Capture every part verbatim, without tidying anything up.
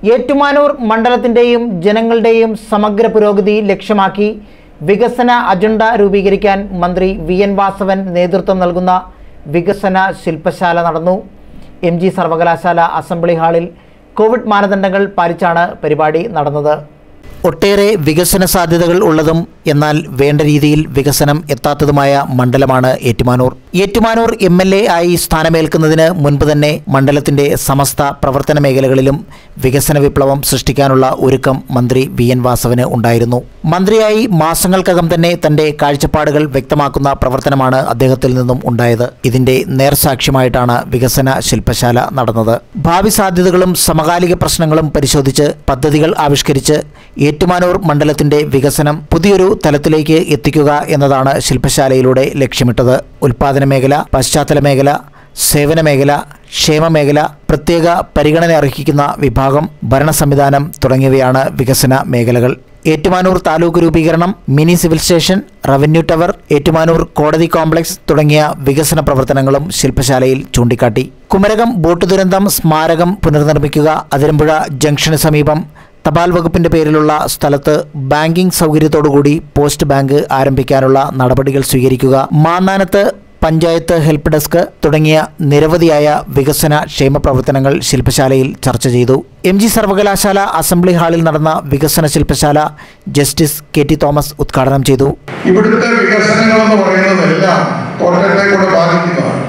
ഏറ്റുമാനൂർ മണ്ഡലത്തിൻ്റെയും ജനങ്ങളുടെയും സമഗ്ര പുരോഗതി ലക്ഷ്യമാക്കി വികസന അജണ്ട രൂപീകരിക്കാൻ മന്ത്രി വി എൻ വാസവൻ നേതൃത്വം നൽകുന്ന വികസന ശില്പശാല നടന്നു. എം ജി സർവകലാശാല അസംബ്ലി ഹാളിൽ കോവിഡ് മാനദണ്ഡങ്ങൾ പാലിച്ചാണ് പരിപാടി നടന്നത്. ഒട്ടേറെ വികസന സാധ്യതകൾ ഉള്ളതും എന്നാൽ വേണ്ട രീതിയിൽ വികസനം എത്താത്തതുമായ മണ്ഡലമാണ് Ettumanoor. Ettumanoor M L A ആയി സ്ഥാനമേൽക്കുന്നതിന് മുൻപ് തന്നെ മണ്ഡലത്തിന്റെ സമസ്ത പ്രവർത്തന മേഖലകളിലും വികസന വിപ്ലവം സൃഷ്ടിക്കാനുള്ള ഒരുക്കം മന്ത്രി വി എൻ വാസവന് ഉണ്ടായിരുന്നു. മന്ത്രിയായി മാസങ്ങൾക്കകം തന്നെ തന്റെ കാഴ്ചപ്പാടുകൾ വ്യക്തമാക്കുന്ന പ്രവർത്തനമാണ് അദ്ദേഹത്തിൽ നിന്നും ഉണ്ടായത്. ഇതിന്റെ നേർസാക്ഷ്യമായിട്ടാണ് വികസന ശില്പശാല നടന്നത്. ഭാവി സാധ്യതകളും സമകാലിക പ്രശ്നങ്ങളും പരിശോധിച്ച് പദ്ധതികൾ ആവിഷ്കരിച്ച് ഏറ്റുമാനൂർ മണ്ഡലത്തിന്റെ വികസനം പുതിയൊരു തലത്തിലേക്ക് എത്തിക്കുക എന്നതാണ് ശില്പശാലയിലൂടെ ലക്ഷ്യമിട്ടത്. ഉൽപാദന മേഖല, പശ്ചാത്തല മേഖല, സേവന മേഖല, ക്ഷേമ മേഖല, പ്രത്യേക പരിഗണന അർഹിക്കുന്ന വിഭാഗം, ഭരണ സംവിധാനം തുടങ്ങിയവയാണ് വികസന മേഖലകൾ. ഏറ്റുമാനൂർ താലൂക്ക് രൂപീകരണം, mini civil station, revenue tower, Ettumanoor കോടതി കോംപ്ലക്സ് തുടങ്ങിയ വികസന പ്രവർത്തനങ്ങളും ശില്പശാലയിൽ ചൂണ്ടിക്കാട്ടി. കുമരകം ബോട്ട് ദുരന്തം സ്മാരകം പുനർനിർമ്മിക്കുക, അതിരമ്പുഴ ജംഗ്ഷന് സമീപം തപാൽ വകുപ്പിന്റെ പേരിലുള്ള സ്ഥലത്ത് ബാങ്കിംഗ് സൗകര്യത്തോടുകൂടി പോസ്റ്റ് ബാങ്ക് ആരംഭിക്കാനുള്ള നടപടികൾ സ്വീകരിക്കുക, മാന്നാനത്ത് പഞ്ചായത്ത് ഹെൽപ്പ് ഡെസ്ക് തുടങ്ങിയ നിരവധിയായ വികസന ക്ഷേമ പ്രവർത്തനങ്ങൾ ശില്പശാലയിൽ ചർച്ച ചെയ്തു. എം ജി സർവകലാശാല അസംബ്ലി ഹാളിൽ നടന്ന വികസന ശില്പശാല ജസ്റ്റിസ് കെ ടി തോമസ് ഉദ്ഘാടനം ചെയ്തു. ഇവിടുത്തെ വികസനങ്ങൾ എന്ന് പറയുന്നതെല്ലാം കോട്ടയത്തെ കൂടെ ബാധിക്കുന്നതാണ്,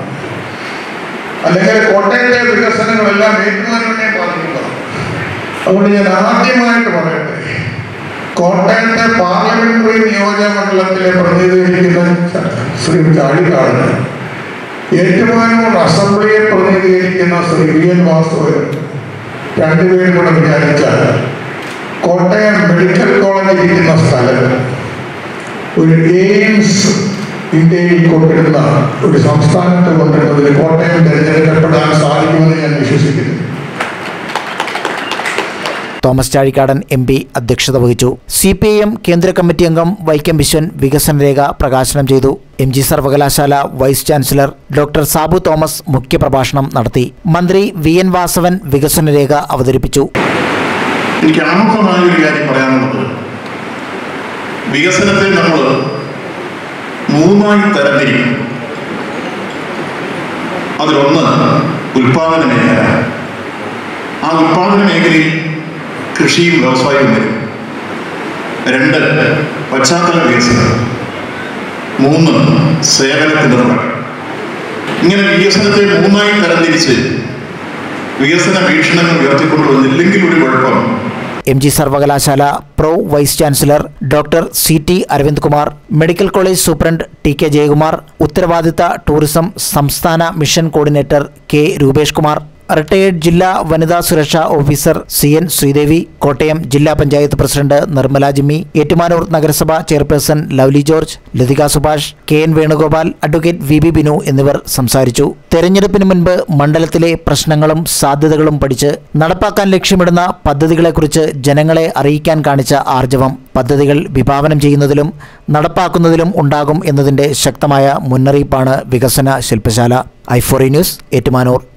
അല്ലെങ്കിൽ കോട്ടയത്തെ വികസനങ്ങളെല്ലാം ഏറ്റുമാനൂരിനെ ബാധിക്കുന്നതാണ്. അതുകൊണ്ട് ഞാൻ ആദ്യമായിട്ട് പറയട്ടെ, കോട്ടയത്തെ പാർലമെന്ററി നിയോജക മണ്ഡലത്തിലെ പ്രതിനിധീകരിക്കുന്ന ശ്രീ ചാഴിക്കാടന്, ഏറ്റുമാനൂർ അസംബ്ലിയെ പ്രതിനിധീകരിക്കുന്ന ശ്രീ വി എൻ വാസവൻ രണ്ടുപേരും കൂടെ വിചാരിച്ചാൽ കോട്ടയം മെഡിക്കൽ കോളേജ് ഇരിക്കുന്ന സ്ഥലം ഒരു എയിംസ് ഇന്ത്യയിൽ കൊണ്ടിരുന്ന ഒരു സംസ്ഥാനത്ത് കൊണ്ടിരുന്നതിന് കോട്ടയം തിരഞ്ഞെടുക്കപ്പെടാൻ സാധിക്കുമെന്ന് ഞാൻ വിശ്വസിക്കുന്നു. തോമസ് ചാഴിക്കാടൻ എം പി അധ്യക്ഷത വഹിച്ചു. സി പി ഐ എം കേന്ദ്ര കമ്മിറ്റി അംഗം വൈക്കം വിശ്വൻ വികസനരേഖ പ്രകാശനം ചെയ്തു. എം ജി സർവകലാശാല vice chancellor doctor Sabu Thomas മുഖ്യപ്രഭാഷണം നടത്തി. മന്ത്രി വി എൻ വാസവൻ വികസനരേഖ അവതരിപ്പിച്ചു. എനിക്ക് ആമുഖമായ ഒരു കാര്യം പറയാനുള്ളത്, വികസനത്തെ നമ്മൾ മൂന്നായി തരംതിരിക്കും. അതിലൊന്ന് ഉൽപാദന മേഖല. ആ ഉൽപാദന മേഖലയിൽ കൃഷിയും വ്യവസായവും വരും. രണ്ട്, പശ്ചാത്തല വികസനം. മൂന്ന്, സേവനത്തിന്റെ തുറ. ഇങ്ങനെ വികസനത്തെ മൂന്നായി തരംതിരിച്ച് വികസന വീക്ഷണങ്ങൾ ഉയർത്തിക്കൊണ്ടുവന്നില്ലെങ്കിൽ ഒരു കുഴപ്പം. എം ജി സർവകലാശാല pro vice chancellor doctor C T Aravind Kumar, medical college superintendent T K Jayakumar, ഉത്തരവാദിത്ത ടൂറിസം സംസ്ഥാന mission coordinator K Roopesh Kumar, retired ജില്ലാ വനിതാ സുരക്ഷാ officer C N Sreedevi, Kottayam ജില്ലാ പഞ്ചായത്ത് പ്രസിഡന്റ് നിർമ്മല ജിമ്മി, ഏറ്റുമാനൂർ നഗരസഭ chairperson Lovely George, Lathika Subhash, K N Venugopal, advocate V B Binu എന്നിവർ സംസാരിച്ചു. തെരഞ്ഞെടുപ്പിന് മുൻപ് മണ്ഡലത്തിലെ പ്രശ്നങ്ങളും സാധ്യതകളും പഠിച്ച് നടപ്പാക്കാൻ ലക്ഷ്യമിടുന്ന പദ്ധതികളെക്കുറിച്ച് ജനങ്ങളെ അറിയിക്കാൻ കാണിച്ച ആർജവം പദ്ധതികൾ വിഭാവനം ചെയ്യുന്നതിലും നടപ്പാക്കുന്നതിലും ഉണ്ടാകും എന്നതിന്റെ ശക്തമായ മുന്നറിയിപ്പാണ് വികസന ശില്പശാല. ഐ ഫോറി ന്യൂസ്, ഏറ്റുമാനൂർ.